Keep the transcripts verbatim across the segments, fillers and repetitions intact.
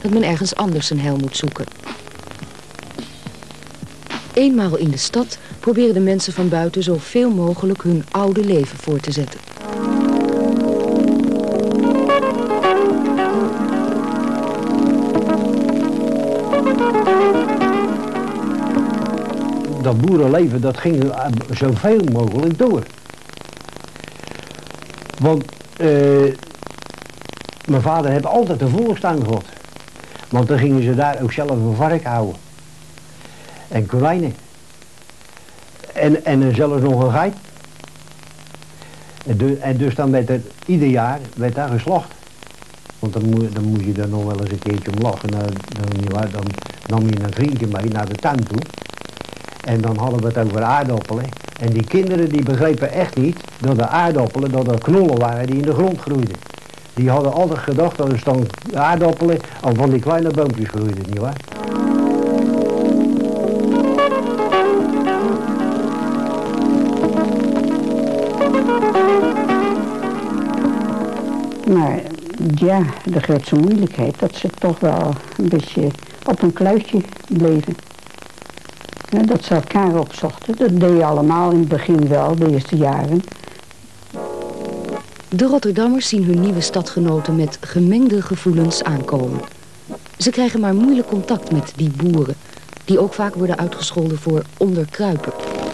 dat men ergens anders zijn heil moet zoeken. Eenmaal in de stad proberen de mensen van buiten zoveel mogelijk hun oude leven voor te zetten. Dat boerenleven, dat ging zoveel mogelijk door. Want uh, mijn vader heeft altijd een volkstuin gehad. Want dan gingen ze daar ook zelf een vark houden. En konijnen. En, en zelfs nog een geit. En, de, en dus dan werd er ieder jaar werd daar geslacht. Want dan, mo dan moest je er nog wel eens een keertje om lachen. Dan, dan, dan nam je een vriendje mee naar de tuin toe. En dan hadden we het over aardappelen. En die kinderen die begrepen echt niet dat de aardappelen, dat er knollen waren die in de grond groeiden. Die hadden altijd gedacht dat er dan aardappelen al van die kleine boompjes groeiden, nietwaar? Maar ja, de grootste moeilijkheid dat ze toch wel een beetje op een kluitje bleven. Ja, dat ze elkaar opzochten, dat deed je allemaal in het begin wel, de eerste jaren. De Rotterdammers zien hun nieuwe stadgenoten met gemengde gevoelens aankomen. Ze krijgen maar moeilijk contact met die boeren, die ook vaak worden uitgescholden voor onderkruiper.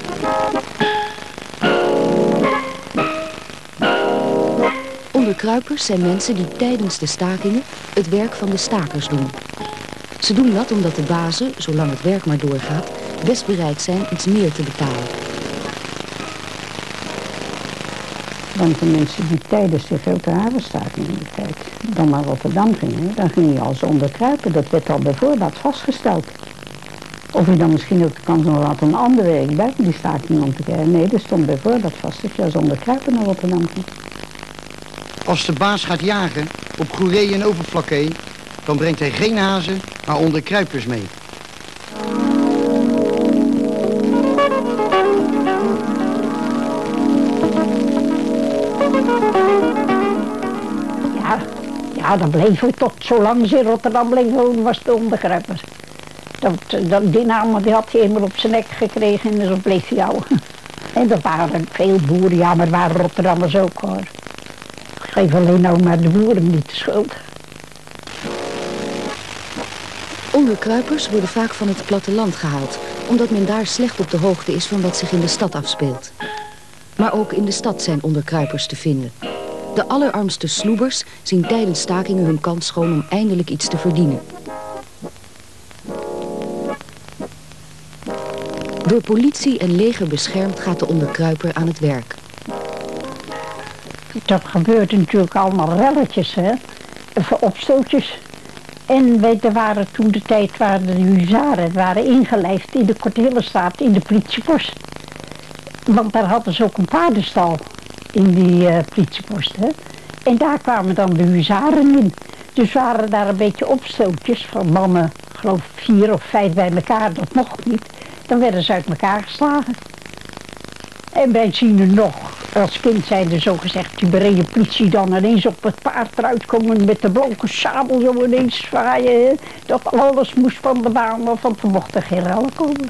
Onderkruipers zijn mensen die tijdens de stakingen het werk van de stakers doen. Ze doen dat omdat de bazen, zolang het werk maar doorgaat, best bereid zijn iets meer te betalen. Want de mensen die tijdens de grote havenstaking in de tijd dan naar Rotterdam gingen, dan ging je als onderkruiper. Dat werd al bij voorbaat vastgesteld. Of je dan misschien ook de kans nog had een ander werk buiten die staking om te krijgen. Nee, er stond bij voorbaat vast dat je als onderkruiper naar Rotterdam ging. Als de baas gaat jagen op goeree en overflakkee, dan brengt hij geen hazen, maar onderkruipers mee. Ja, ja, dan bleven we tot zolang ze in Rotterdam bleven wonen, was de onderkruiper. Dat, dat, die naam die had hij eenmaal op zijn nek gekregen en zo bleef hij houden. En er waren veel boeren, ja, maar er waren Rotterdammers ook hoor. Ik geef alleen nou maar de boeren niet de schuld. Onderkruipers worden vaak van het platteland gehaald, omdat men daar slecht op de hoogte is van wat zich in de stad afspeelt. Maar ook in de stad zijn onderkruipers te vinden. De allerarmste sloebers zien tijdens stakingen hun kans schoon om eindelijk iets te verdienen. Door politie en leger beschermd gaat de onderkruiper aan het werk. Dat gebeurde natuurlijk allemaal relletjes, hè. Opstootjes. En weet, er waren toen de tijd waren de huzaren waren ingelijfd in de Kortelenstraat in de politiepost. Want daar hadden ze ook een paardenstal in die uh, politiepost, hè. En daar kwamen dan de huzaren in. Dus waren daar een beetje opstootjes van mannen, geloof vier of vijf bij elkaar, dat mocht niet. Dan werden ze uit elkaar geslagen. En wij zien er nog, als kind zijn er zo gezegd, die bereden politie dan ineens op het paard eruit komen met de blanke sabel zo ineens zwaaien. Hè? Dat alles moest van de baan, want er mochten geen rellen komen.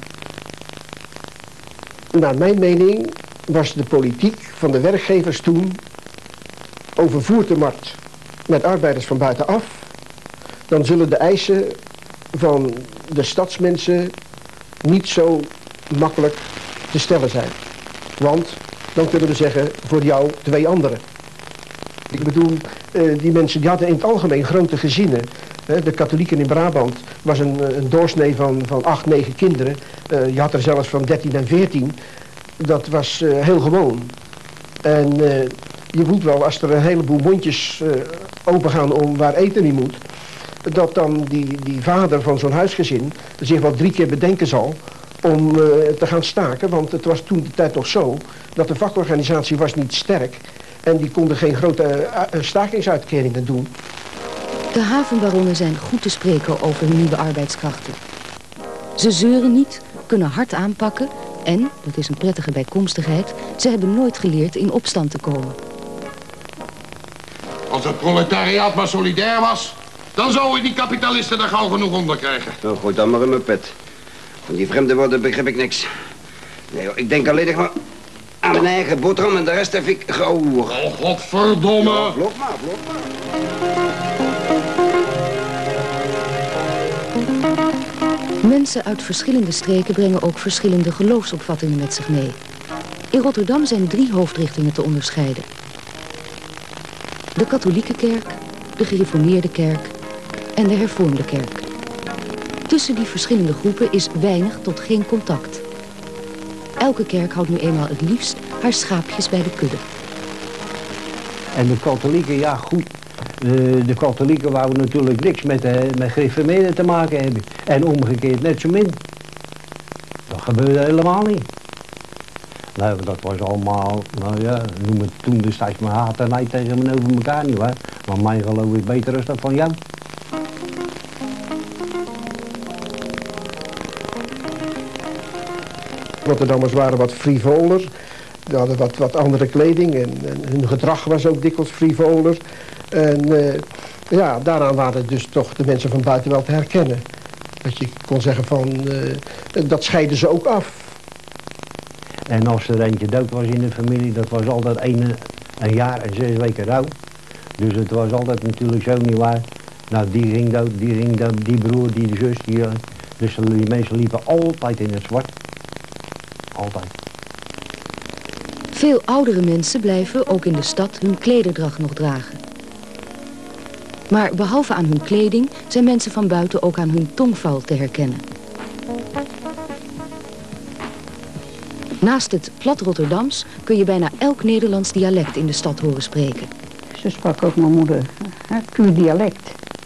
Naar mijn mening was de politiek van de werkgevers toen overvoert de markt met arbeiders van buitenaf. Dan zullen de eisen van de stadsmensen niet zo makkelijk te stellen zijn. Want dan kunnen we zeggen voor jou twee anderen. Ik bedoel, uh, die mensen die hadden in het algemeen grote gezinnen. Uh, de katholieken in Brabant was een, een doorsnee van, van acht, negen kinderen. Uh, je had er zelfs van dertien en veertien. Dat was uh, heel gewoon. En uh, je voelt wel, als er een heleboel mondjes uh, opengaan om waar eten niet moet, dat dan die, die vader van zo'n huisgezin zich wel drie keer bedenken zal om uh, te gaan staken. Want het was toen de tijd nog zo dat de vakorganisatie was niet sterk en die konden geen grote uh, stakingsuitkeringen doen. De havenbaronnen zijn goed te spreken over hun nieuwe arbeidskrachten. Ze zeuren niet, kunnen hard aanpakken en, dat is een prettige bijkomstigheid, ze hebben nooit geleerd in opstand te komen. Als het proletariaat maar solidair was, Dan zouden die kapitalisten er gauw genoeg onder krijgen. Nou, gooi dan maar in mijn pet. Van die vreemde woorden begrijp ik niks. Nee, joh, ik denk alleen nog maar aan mijn eigen boterham en de rest heb ik gauw. Oh, godverdomme. Ja, vlot maar, vlot maar. Mensen uit verschillende streken brengen ook verschillende geloofsopvattingen met zich mee. In Rotterdam zijn drie hoofdrichtingen te onderscheiden. De katholieke kerk, de gereformeerde kerk en de hervormde kerk. Tussen die verschillende groepen is weinig tot geen contact. Elke kerk houdt nu eenmaal het liefst haar schaapjes bij de kudde. En de katholieken, ja goed, de, de katholieken wouden natuurlijk niks met, uh, met gereformeerden te maken hebben. En omgekeerd net zo min. Dat gebeurde helemaal niet. Nou, dat was allemaal, nou ja, noem het toen destijds maar haat en nijd tegen me over elkaar niet, hoor. Maar mijn geloof is beter is dat van jou. Rotterdammers waren wat frivoler. Ze hadden wat, wat andere kleding en, en hun gedrag was ook dikwijls frivoler. En uh, ja, daaraan waren dus toch de mensen van buiten wel te herkennen. Dat je kon zeggen van, uh, dat scheiden ze ook af. En als er eentje dood was in de familie, dat was altijd een, een jaar en zes weken rouw. Dus het was altijd natuurlijk zo niet waar. Nou, die ging dood, die ging dood, die broer, die zus, die... Dus die mensen liepen altijd in het zwart. Altijd. Veel oudere mensen blijven, ook in de stad, hun klederdracht nog dragen. Maar behalve aan hun kleding zijn mensen van buiten ook aan hun tongval te herkennen. Naast het plat Rotterdams kun je bijna elk Nederlands dialect in de stad horen spreken. Zo sprak ook mijn moeder, hè, puur dialect.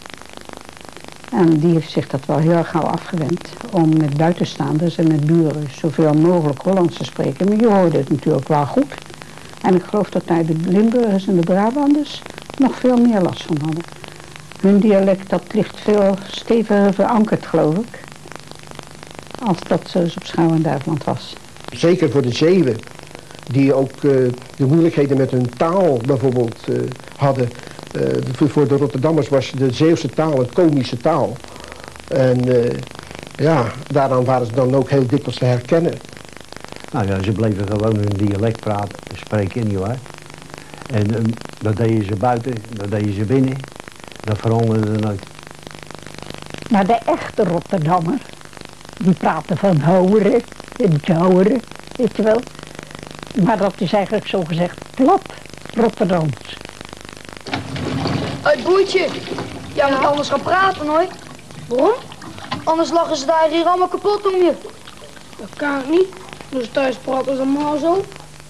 En die heeft zich dat wel heel gauw afgewend om met buitenstaanders en met buren zoveel mogelijk Hollands te spreken. Maar je hoorde het natuurlijk wel goed. En ik geloof dat daar de Limburgers en de Brabanders nog veel meer last van hadden. Hun dialect dat ligt veel steviger verankerd, geloof ik, als dat zoals op Schouw en Duiveland was. Zeker voor de Zeeuwen, die ook uh, de moeilijkheden met hun taal bijvoorbeeld uh, hadden. Uh, voor de Rotterdammers was de Zeeuwse taal een komische taal. En uh, ja, daaraan waren ze dan ook heel dikwijls te herkennen. Nou ja, ze bleven gewoon hun dialect praten, spreken niet waar. En um, dat deden ze buiten, dat deden ze binnen. Dat veranderde nooit. Maar de echte Rotterdammer, die praten van houweren en jouweren, weet je wel. Maar dat is eigenlijk zogezegd plat Rotterdams. Hé, broertje, jij moet anders gaan praten, hoor. Waarom? Anders lachen ze daar hier allemaal kapot om je. Dat kan ik niet. Dus thuis praten ze allemaal zo.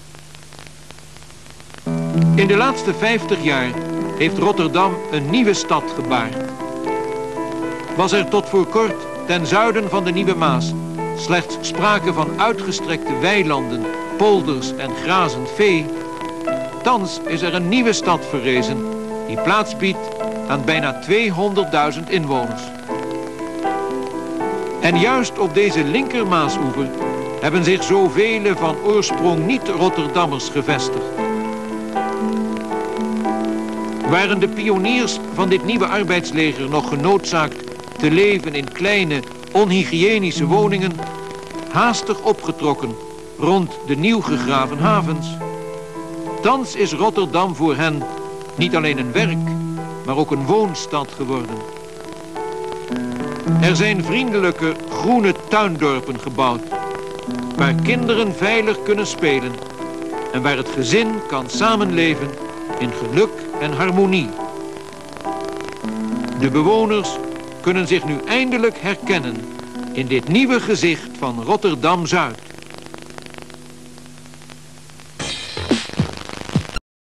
In de laatste vijftig jaar heeft Rotterdam een nieuwe stad gebaard. Was er tot voor kort ten zuiden van de Nieuwe Maas slechts sprake van uitgestrekte weilanden, polders en grazend vee, thans is er een nieuwe stad verrezen die plaats biedt aan bijna tweehonderdduizend inwoners. En juist op deze linker Maasoever hebben zich zoveel van oorsprong niet-Rotterdammers gevestigd. Waren de pioniers van dit nieuwe arbeidsleger nog genoodzaakt te leven in kleine, onhygiënische woningen, haastig opgetrokken rond de nieuw gegraven havens? Thans is Rotterdam voor hen niet alleen een werk, maar ook een woonstad geworden. Er zijn vriendelijke, groene tuindorpen gebouwd, waar kinderen veilig kunnen spelen en waar het gezin kan samenleven in geluk en harmonie. De bewoners kunnen zich nu eindelijk herkennen in dit nieuwe gezicht van Rotterdam-Zuid.